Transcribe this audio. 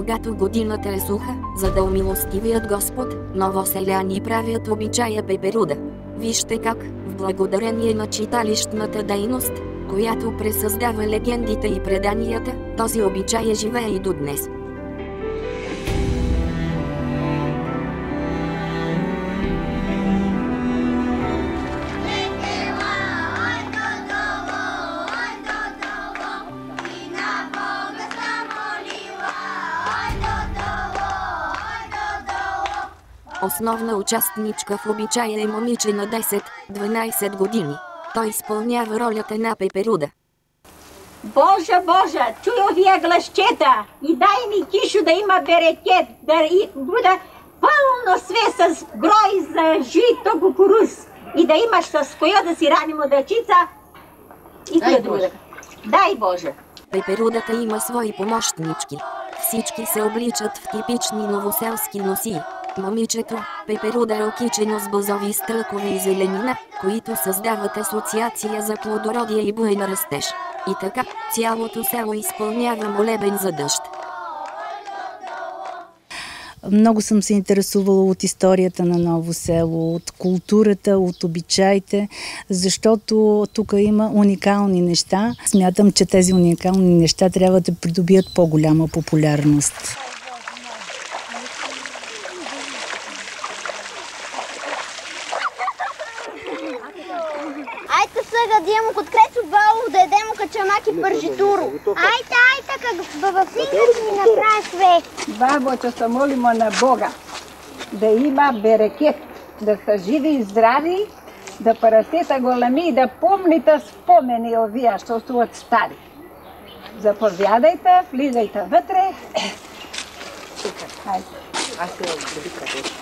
когато годината е суха, за да умилостивият Господ, новоселяни правят обичая пеперуда. Вижте как, в благодарение на читалищната дейност, която пресъздава легендите и преданията, този обичай живее и до днес. Основна участничка в обичая е момиче на 10-12 години. Той изпълнява ролята на пеперуда. Боже, Боже, чуя вие гласчета и дай ми кишо да има берекет, да буде пълно све с грой за жито кукуруз и да имаш с кое да си ранимо дечица и кое друга. Дай Боже. Пеперудата има свои помощнички. Всички се обличат в типични новоселски носии. Момичето, пеперуда е окичено с бозови стръкове и зеленина, които създават асоциация за плодородие и буен растеж. И така, цялото село изпълнява молебен за дъжд. Много съм се интересувала от историята на Ново село, от културата, от обичаите, защото тук има уникални неща. Смятам, че тези уникални неща трябва да придобият по-голяма популярност. Айде сега да имам коткрецо бало, да едемо качамаки пържитуро. Айде, как в синята ми направи све. Бабо, че се молимо на Бога да има берекет, да са живи и здрави, да парасета големи и да помните спомени овия, що са от стари. Заповядайте, влизайте вътре. Айде. Аз се